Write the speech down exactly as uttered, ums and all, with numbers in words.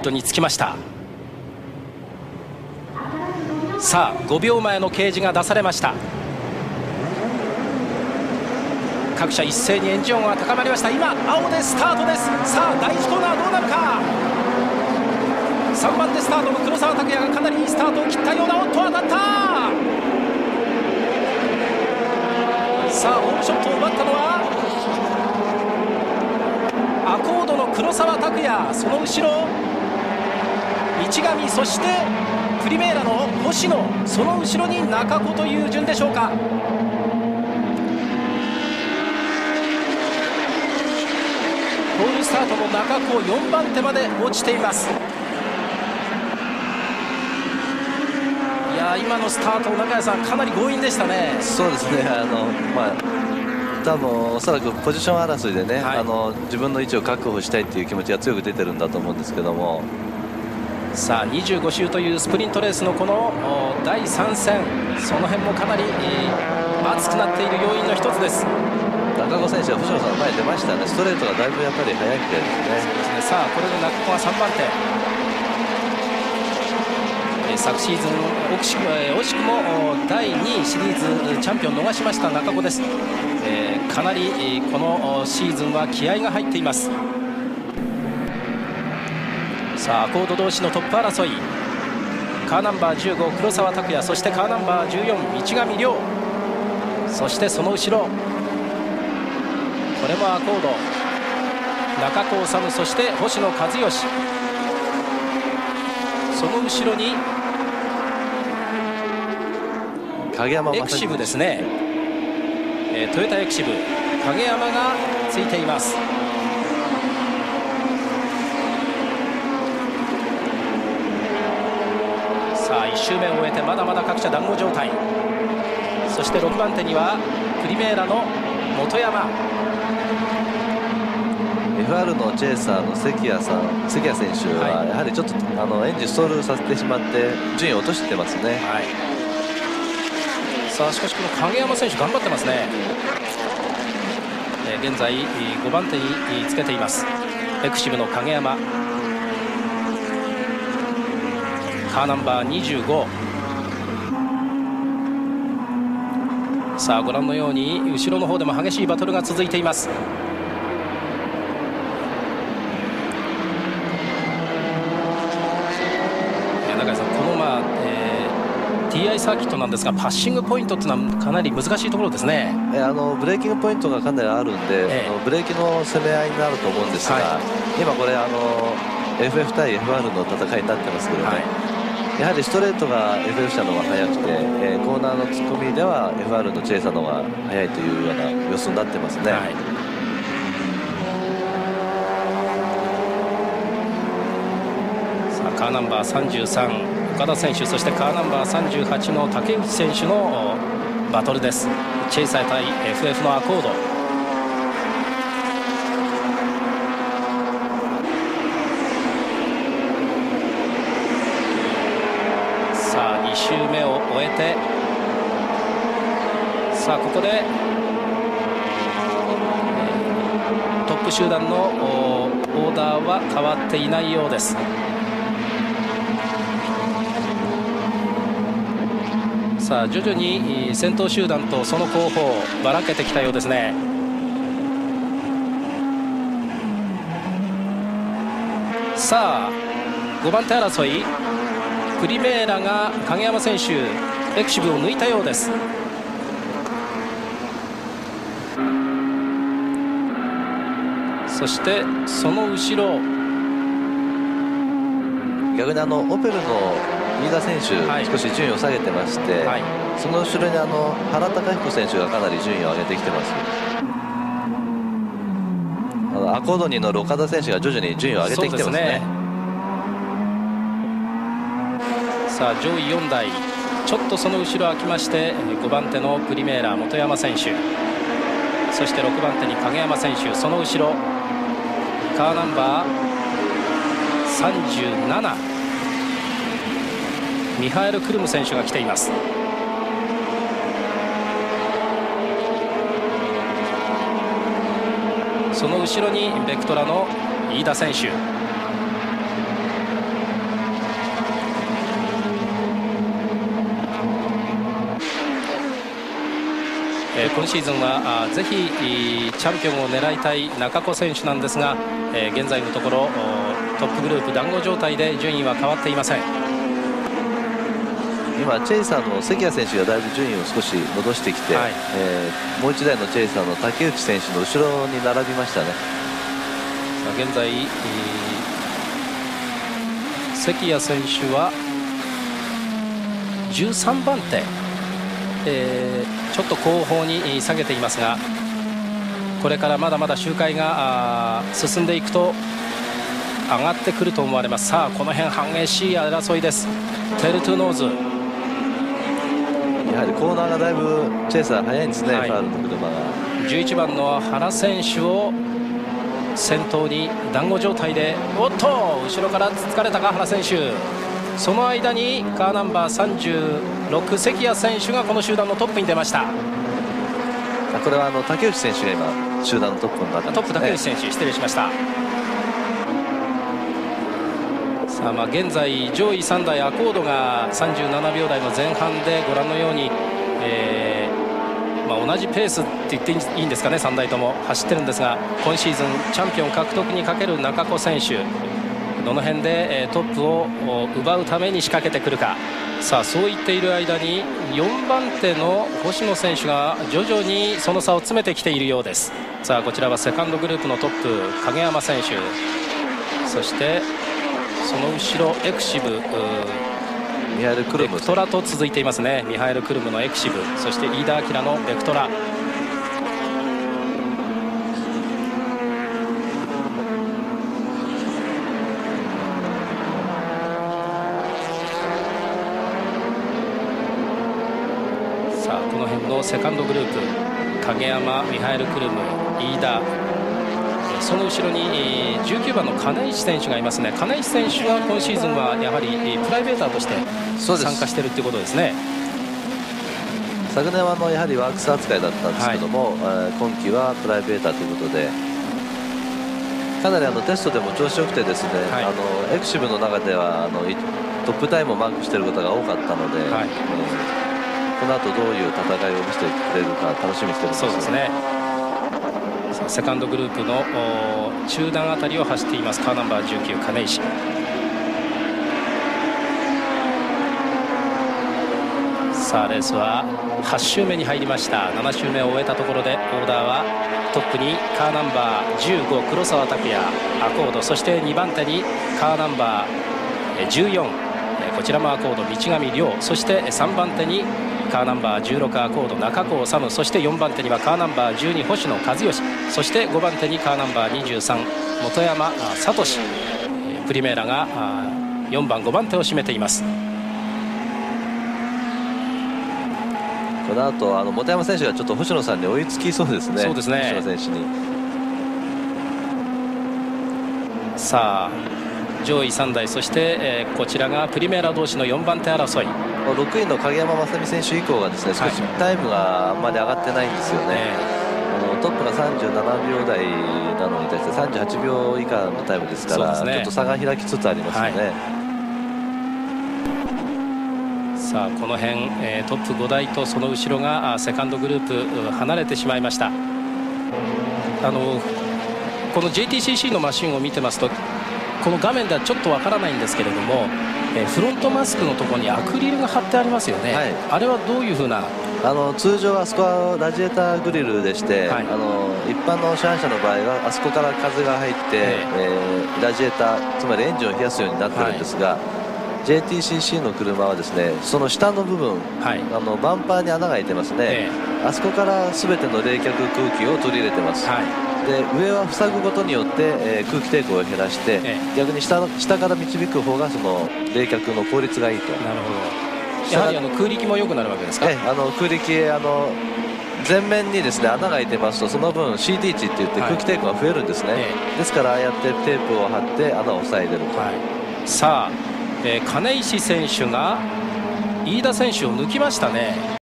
ドにつきました。さあごびょうまえの掲示が出されました。各社一斉にエンジン音が高まりました。今青でスタートです。さあだいいちコーナーどうなるか。さんばんでスタートの黒澤拓也がかなりいいスタートを切ったような。おっと当たった。さあホームショットを奪ったのはアコードの黒澤拓也、その後ろ道上、そしてプリメーラの星野、その後ろに中子という順でしょうか。ポールスタートの中子よんばんてまで落ちています。いや今のスタート、中谷さんかなり強引でしたね。 そうですね、あのまあ多分おそらくポジション争いでね、はい、あの自分の位置を確保したいという気持ちが強く出てるんだと思うんですけども。 さあにじゅうごしゅうというスプリントレースのこのだいさん戦、その辺もかなり、えー、熱くなっている要因の一つです。 中子選手は星野さんの前に出ましたね。ストレートがだいぶやっぱり速いみたいですね。 そうですね。さあこれで中子はさんばんて、えー、昨シーズン惜しくも、えー、惜しくもだいにいシリーズチャンピオン逃しました中子です。えー、かなり、えー、このシーズンは気合が入っています。さあアコード同士のトップ争い、カーナンバーじゅうご黒澤拓也、そしてカーナンバーじゅうよん道上亮、そしてその後ろこれもアコード中子修、そして星野和義、その後ろに影山エクシブですね、えー、トヨタエクシブ影山がついています。さあいち周目を終えてまだまだ各社団子状態。そしてろくばんてにはプリメーラの本山、 エフアール のチェイサーの関谷さん関谷選手はやはりちょっとあのエンジンストールさせてしまって順位を落としてますね。はい、 さあしかしこの影山選手頑張ってますね。えー、現在ごばんてにつけていますエクシブの影山、カーナンバーにじゅうご。さあご覧のように後ろの方でも激しいバトルが続いています。中井さん、この、まあえー、ティーアイ サーキットなんですがパッシングポイントっていうのはかなり難しいところですね。 えあのブレーキングポイントがかなりあるんで、ええ、ブレーキの攻め合いになると思うんですが、はい、今これあの エフエフ 対 エフアール の戦いになってますけどね、はい、やはりストレートが エフエフ 車の方が速くて、えー、コーナーの突っ込みでは エフアール のチェイサーの方が速いというような様子になってますね。はい、 さあカーナンバーさんじゅうさん岡田選手、そしてカーナンバーさんじゅうはちの竹内選手のバトルです。チェイサー対 エフエフ のアコード。に周目を終えて、さあここで、えー、トップ集団のオーダーは変わっていないようです。さあ徐々に先頭集団とその後方ばらけてきたようですね。さあごばんて争い、プリメーラが影山選手エクシブを抜いたようです。そしてその後ろ、 逆にあのオペルの飯田選手、はい、少し順位を下げてまして、はい、その後ろにあの原孝彦選手がかなり順位を上げてきてます。あのアコードに乗る岡田選手が徐々に順位を上げてきてますね。 さあ上位よんだい、ちょっとその後ろ空きまして、ごばんてのプリメーラ本山選手、そしてろくばんてに影山選手、その後ろカーナンバーさんじゅうななミハエル・クルム選手が来ています。その後ろにベクトラの飯田選手、 今シーズンはあぜひチャンピオンを狙いたい中子選手なんですが、えー、現在のところトップグループ団子状態で順位は変わっていません。 今チェイサーの関谷選手がだいぶ順位を少し戻してきて、はい、えー、もう一台のチェイサーの竹内選手の後ろに並びましたね。 さあ現在、えー、関谷選手はじゅうさんばん手、えー、ちょっと後方に下げていますが、これからまだまだ周回が進んでいくと上がってくると思われます。さあこの辺激しい争いです。テルトゥノーズ、 やはりコーナーがだいぶチェイサー速いんですね、はい、ファウルの車が。 じゅういちばんの原選手を先頭に団子状態で、おっと後ろから突かれたか原選手。その間にカーナンバーさんじゅうろく関谷選手がこの集団のトップに出ました。 これはあの竹内選手が今集団のトップの中ですね。 トップ竹内選手、失礼しました。さあまあ現在上位さんだいアコードがさんじゅうななびょう台の前半でご覧のように、えーまあ、同じペースって言っていいんですかね、さんだいとも走ってるんですが、今シーズンチャンピオン獲得にかける中子選手、どの辺でトップを奪うために仕掛けてくるか。さあそう言っている間によんばん手の星野選手が徐々にその差を詰めてきているようです。さあこちらはセカンドグループのトップ影山選手、そしてその後ろエクシブミハエル・クルム、 ベクトラと続いていますね。ミハエル・クルムのエクシブ、そして飯田明のベクトラ。さあこの辺のセカンドグループ、影山、ミハエル・クルム、飯田、その後ろにじゅうきゅうばんの金石選手がいますね。金石選手は今シーズンはやはりプライベーターとして参加しているということですね。 昨年はあのやはりワークス扱いだったんですけども、はい、今季はプライベーターということで、かなりあのテストでも調子よくてですね、はい、あのエクシブの中ではあのトップタイムをマークしていることが多かったので、はい、この後どういう戦いを見せてくれるか楽しみにしているんです。 そうですね。セカンドグループの中段あたりを走っていますカーナンバーじゅうきゅう金石。さあレースははち周目に入りました。なな周目を終えたところでオーダーはトップにカーナンバーじゅうご黒澤拓也アコード、そしてにばん手にカーナンバーじゅうよんこちらもアコード道上亮、そしてさんばん手にカーナンバーじゅうろくアコード中高治、そしてよんばん手にはカーナンバーじゅうに星野和義、そしてごばん手にカーナンバーにじゅうさん本山聡、プリメーラがよんばんごばん手を占めています。 この後あの本山選手がちょっと星野さんに追いつきそうですね。 そうですね、 星野選手に。 さあ上位さんだい、そして、えー、こちらがプリメーラ同士のよんばん手争い。 ろくいの影山正美選手以降がですね、少しタイムがあんまり上がってないんですよね。はい、あのトップがさんじゅうななびょう台なのに対してさんじゅうはちびょう以下のタイムですから、ね、ちょっと差が開きつつありますよね。はい、 さあこの辺、えー、トップごだいとその後ろがセカンドグループ離れてしまいました。あのこの ジェイティーシーシー のマシンを見てますと、この画面ではちょっとわからないんですけれども、えー、フロントマスクのところにアクリルが貼ってありますよね。はい、あれはどういうふうな。 あの通常あそこはラジエーターグリルでして、はい、あの一般の市販車の場合はあそこから風が入って、えーえー、ラジエーターつまりエンジンを冷やすようになってるんですが、はい、ジェイティーシーシー の車はですね、その下の部分、はい、あのバンパーに穴が開いてますね。えー、あそこから全ての冷却空気を取り入れてます。はい、で上は塞ぐことによって、えー、空気抵抗を減らして、ええ、逆に 下, 下から導く方がその冷却の効率がいいと。なるほど。 やはりあの空力も良くなるわけですか。 ええ、あの空力あの前面にですね穴が開いてますと、その分 シーティー 値って言って空気抵抗が増えるんですね。はい、ええ、ですからああやってテープを貼って穴を塞いでると。はい、 さあ、えー、金石選手が飯田選手を抜きましたね。